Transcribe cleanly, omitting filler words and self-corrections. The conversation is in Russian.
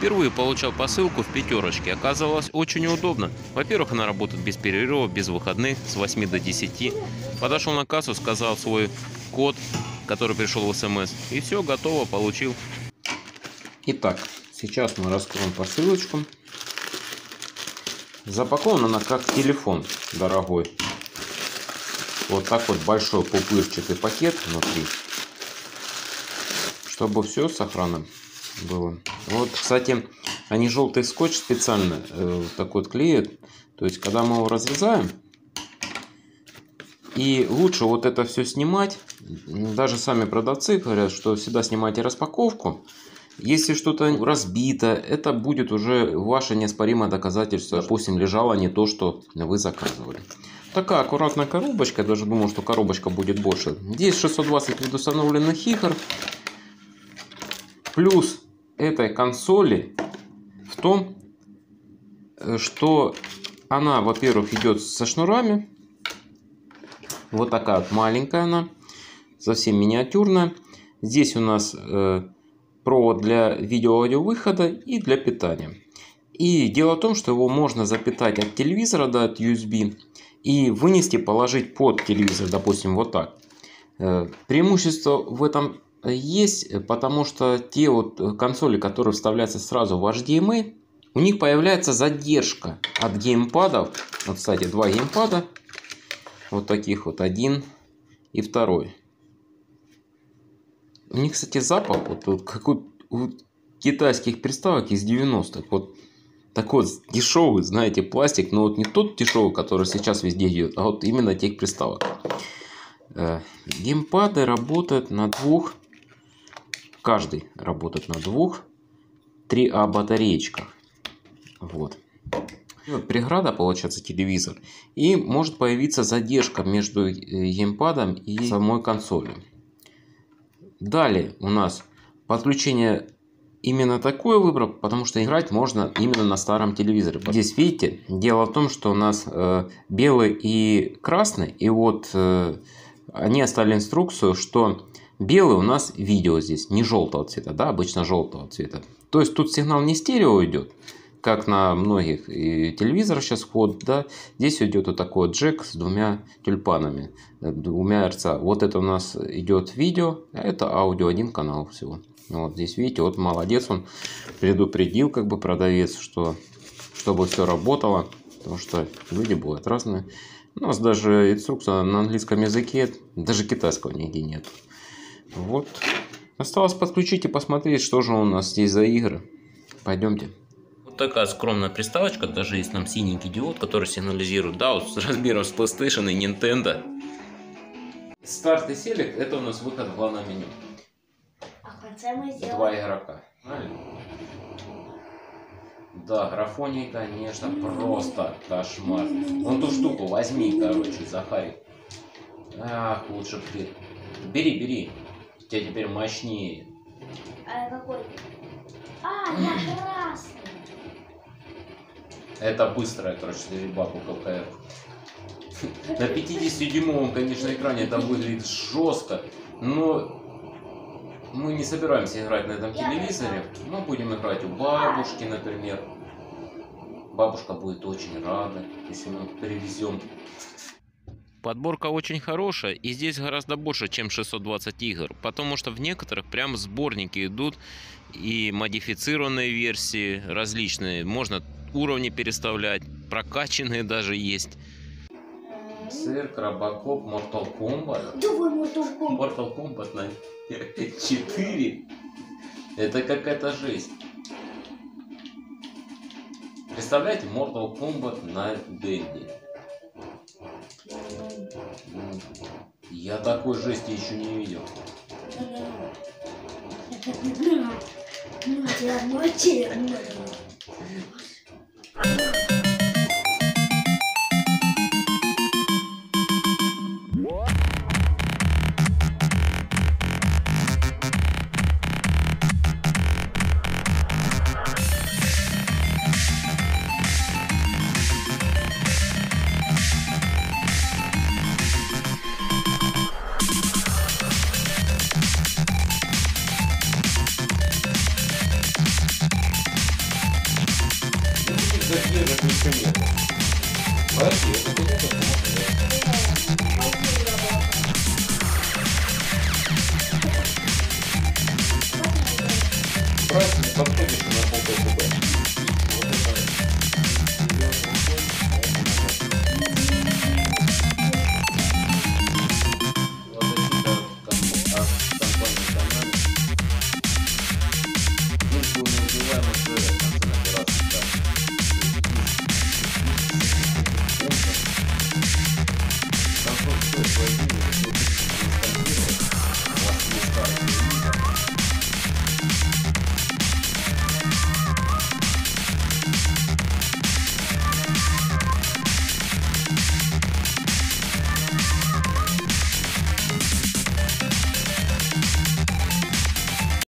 Впервые получал посылку в пятерочке. Оказалось очень удобно. Во-первых, она работает без перерывов, без выходных, с 8 до 10. Подошел на кассу, сказал свой код, который пришел в СМС. И все, готово, получил. Итак, сейчас мы раскроем посылочку. Запакована она как телефон дорогой. Вот так вот большой пупырчатый пакет внутри. Чтобы все сохранно было. Вот, кстати, они желтый скотч специально так вот клеят. То есть, когда мы его разрезаем, и лучше вот это все снимать. Даже сами продавцы говорят, что всегда снимайте распаковку. Если что-то разбито, это будет уже ваше неоспоримое доказательство. Допустим, лежало не то, что вы заказывали. Такая аккуратная коробочка. Я даже думал, что коробочка будет больше. Здесь 620 предустановленных игр. Плюс этой консоли в том, что она, во-первых, идет со шнурами. Вот такая вот маленькая она. Совсем миниатюрная. Здесь у нас провод для видео-аудио-выхода и для питания. И дело в том, что его можно запитать от телевизора, да, от USB, и вынести, положить под телевизор, допустим, вот так. Преимущество в этом есть, потому что те вот консоли, которые вставляются сразу в HDMI, у них появляется задержка от геймпадов. Вот, кстати, два геймпада. Вот таких вот, один и второй. У них, кстати, запах вот как у китайских приставок из 90-х. Вот такой вот дешевый, знаете, пластик. Но вот не тот дешевый, который сейчас везде идет, а вот именно тех приставок. Геймпады работают на двух. Каждый работает на двух 3А батареечках. Вот. Вот преграда, получается, телевизор. И может появиться задержка между геймпадом и самой консолью. Далее у нас подключение именно такое выбрал, потому что играть можно именно на старом телевизоре. Здесь, видите, дело в том, что у нас белый и красный. И вот они оставили инструкцию, что белый у нас видео здесь не желтого цвета, да, обычно желтого цвета. То есть тут сигнал не стерео идет, как на многих телевизорах сейчас вход, да. Здесь идет вот такой вот джек с двумя тюльпанами, двумя РЦА. Вот это у нас идет видео, а это аудио, один канал всего. Вот здесь видите, вот молодец, он предупредил, как бы продавец, что чтобы все работало, потому что люди бывают разные. У нас даже инструкция на английском языке, даже китайского нигде нет. Вот. Осталось подключить и посмотреть, что же у нас здесь за игры. Пойдемте. Вот такая скромная приставочка. Даже есть нам синенький диод, который сигнализирует. Да, вот с размером с PlayStation и Nintendo. Старт и селект — это у нас выход в главное меню. А в конце мы сделаем... Два игрока. Правильно? Да, графоний, конечно, просто кошмар. Вон ту штуку возьми, короче, Захарик. Ах, лучше бы ты. Бери, бери. У тебя теперь мощнее. А какой? А, я красный. Это быстрая, короче, стрельба по КПР. На 50-дюймовом, конечно, экране это выглядит жестко, но мы не собираемся играть на этом телевизоре. Мы будем играть у бабушки, например. Бабушка будет очень рада, если мы привезем. Подборка очень хорошая, и здесь гораздо больше, чем 620 игр, потому что в некоторых прям сборники идут, и модифицированные версии различные. Можно уровни переставлять, прокачанные даже есть. Цирк, Робокоп, Mortal Kombat. Давай Mortal Kombat. Mortal Kombat на 4. Это какая-то жесть. Представляете, Mortal Kombat на Денди. Я такой жести еще не видел. такие же ключи. Подожди, это куда ты Правильно, подходишь на полтора.